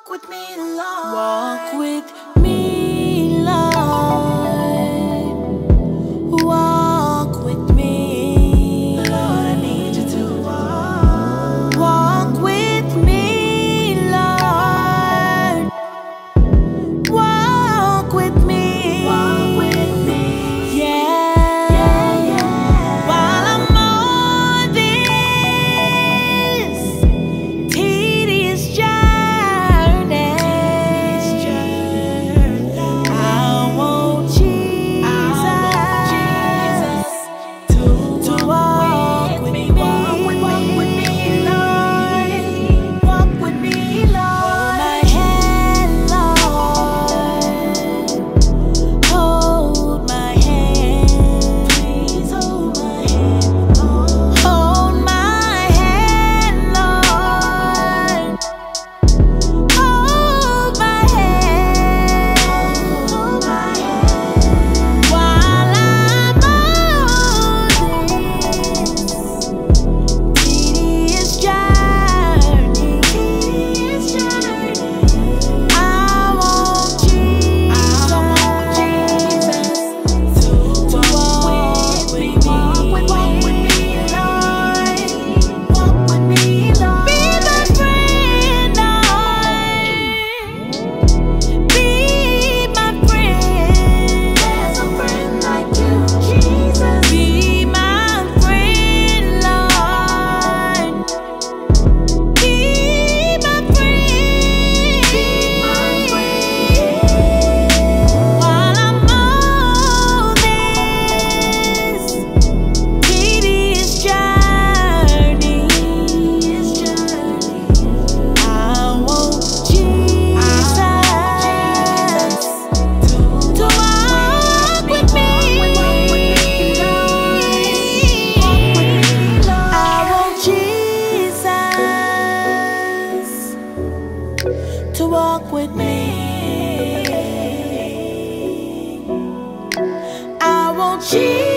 Walk with me, Lord. Walk with me, Lord. Walk with me. Lord, I need you to walk. Walk with me, Lord. Walk with me. Walk with me. Yeah. Yeah, yeah. While I'm on this tedious journey, I want Jesus to walk with me. Walk with me, Lord. Walk with me, Lord. My hand, Lord. Hold my hand. Please hold my hand, Lord. Hold my hand, Lord. Hold my hand. Hold my hand. While I'm on this tedious journey, I want Jesus to walk with me. Walk with me, Lord. Walk with me, Lord. Be my friend, Lord. Be my friend. There's a friend like you, Jesus. Be my friend, Lord. Be my friend. Be my friend. While I'm on this tedious journey, I want Jesus to walk with me. I want Jesus to walk with me. I want Jesus.